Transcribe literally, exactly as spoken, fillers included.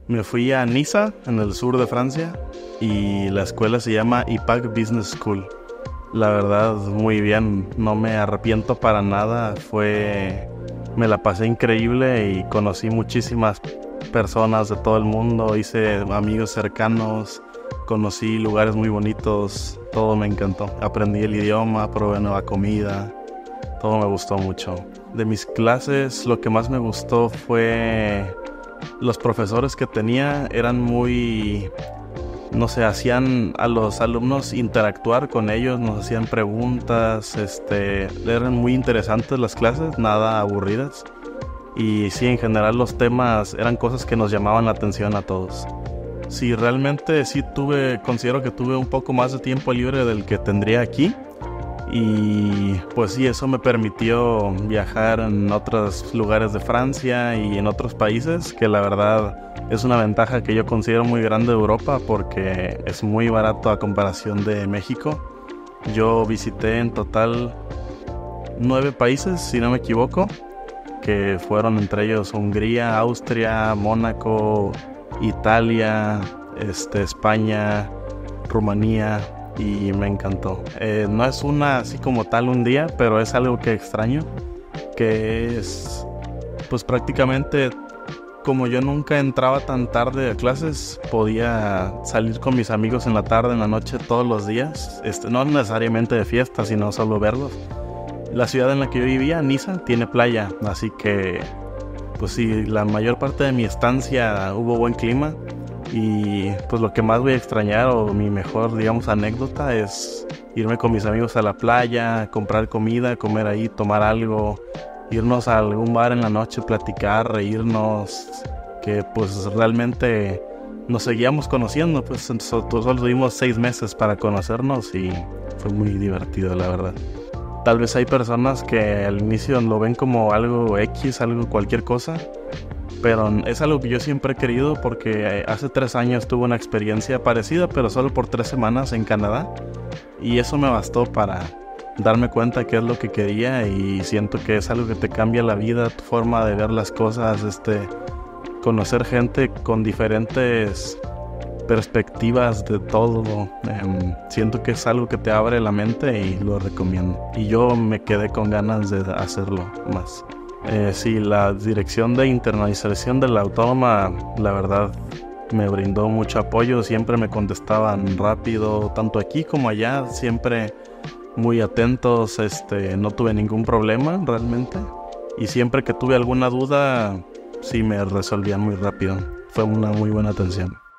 Me fui a Niza, en el sur de Francia, y la escuela se llama I P A C Business School. La verdad, muy bien, no me arrepiento para nada. Fue... me la pasé increíble y conocí muchísimas personas de todo el mundo, hice amigos cercanos, conocí lugares muy bonitos, todo me encantó. Aprendí el idioma, probé nueva comida, todo me gustó mucho. De mis clases, lo que más me gustó fue los profesores que tenía. Eran muy, no sé, hacían a los alumnos interactuar con ellos, nos hacían preguntas, este, eran muy interesantes las clases, nada aburridas. Y sí, en general los temas eran cosas que nos llamaban la atención a todos. Sí, realmente sí tuve, considero que tuve un poco más de tiempo libre del que tendría aquí. Y pues sí, eso me permitió viajar en otros lugares de Francia y en otros países, que la verdad es una ventaja que yo considero muy grande de Europa porque es muy barato a comparación de México. Yo visité en total nueve países, si no me equivoco, que fueron entre ellos Hungría, Austria, Mónaco, Italia, este, España, Rumanía, y me encantó. Eh, no es una así como tal un día, pero es algo que extraño, que es pues prácticamente como yo nunca entraba tan tarde a clases, podía salir con mis amigos en la tarde, en la noche, todos los días, este, no necesariamente de fiesta, sino solo verlos. La ciudad en la que yo vivía, Niza, tiene playa, así que pues sí, la mayor parte de mi estancia hubo buen clima. Y pues lo que más voy a extrañar, o mi mejor, digamos, anécdota, es irme con mis amigos a la playa, comprar comida, comer ahí, tomar algo, irnos a algún bar en la noche, platicar, reírnos, que pues realmente nos seguíamos conociendo, pues solo tuvimos seis meses para conocernos y fue muy divertido, la verdad. Tal vez hay personas que al inicio lo ven como algo X, algo cualquier cosa, pero es algo que yo siempre he querido porque hace tres años tuve una experiencia parecida, pero solo por tres semanas en Canadá. Y eso me bastó para darme cuenta qué es lo que quería, y siento que es algo que te cambia la vida, tu forma de ver las cosas, este, conocer gente con diferentes perspectivas de todo. Um, siento que es algo que te abre la mente y lo recomiendo. Y yo me quedé con ganas de hacerlo más. Eh, sí, la dirección de internacionalización de la autónoma, la verdad, me brindó mucho apoyo. Siempre me contestaban rápido, tanto aquí como allá, siempre muy atentos. Este, no tuve ningún problema realmente. Y siempre que tuve alguna duda, sí me resolvían muy rápido. Fue una muy buena atención.